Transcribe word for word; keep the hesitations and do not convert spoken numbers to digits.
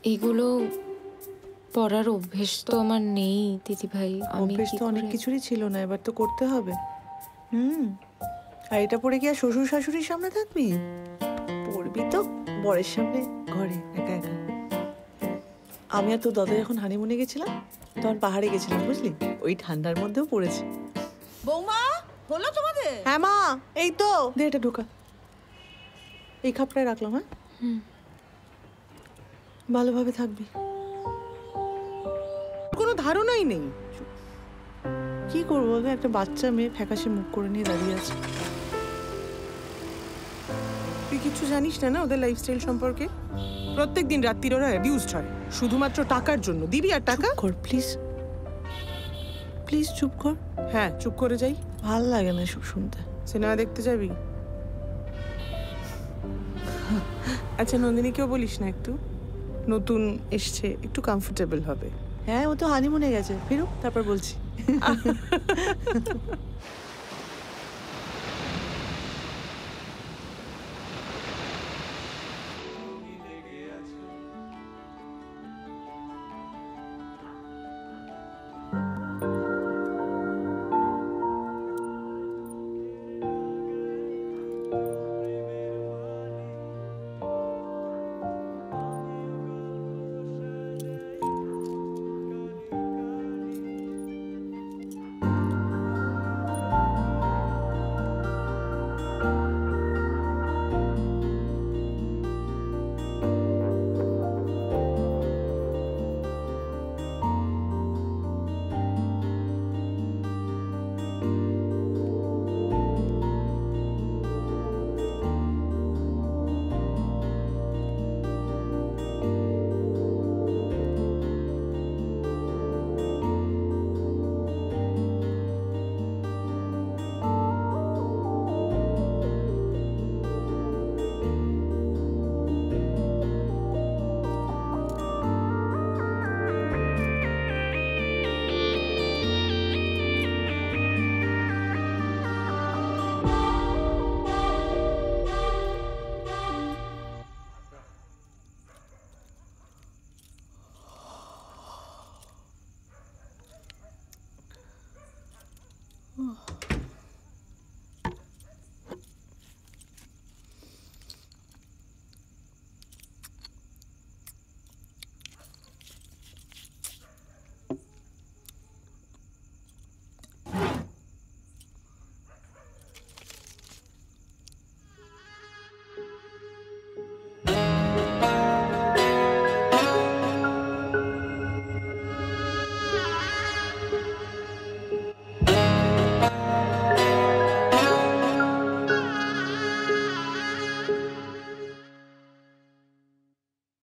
এগুলো পড়ার অভ্যেস তো আমার নেই দিদি ভাই। অভ্যেস তো অনেক কিছুরই ছিল না, এবার তো করতে হবে। হুম আর এটা পড়ে কি আর শ্বশুর শাশুড়ির সামনে থাকবি? পড়বি তো বরের সামনে, ঘরে একা একা। আমি আর তোর দাদা যখন হানিমুনে গেছিলাম তখন পাহাড়ে গেছিলাম, বুঝলি? ওই ঠান্ডার মধ্যেও পড়েছি। বৌমা হলো তোমাদের? হ্যাঁ মা, এই তো দে এটা ঢোকা। এই খাপটায় রাখলাম। হ্যাঁ ভালোভাবে থাকবি। কোনো ধারণাই নেই। কি করবো, একটা বাচ্চা মেয়ে ফ্যাকাশে মুখ করে নিয়ে দাঁড়িয়ে আছে। তুই কিছু জানিস না না ওদের লাইফস্টাইল সম্পর্কে? প্রত্যেক দিন রাত্রির ওরা অ্যাবিউজড হয় শুধুমাত্র টাকার জন্য। দিবি আর টাকা? কর প্লিজ, প্লিজ চুপ কর। হ্যাঁ চুপ করে যাই। ভাল লাগে না সব শুনতে। সিনেমা দেখতে যাবি? আচ্ছা নন্দিনীকেও বলিস না একটু, নতুন এসছে, একটু কমফোর্টেবল হবে। হ্যাঁ ও তো হানিমুনে গেছে, ফিরুক তারপর বলছি।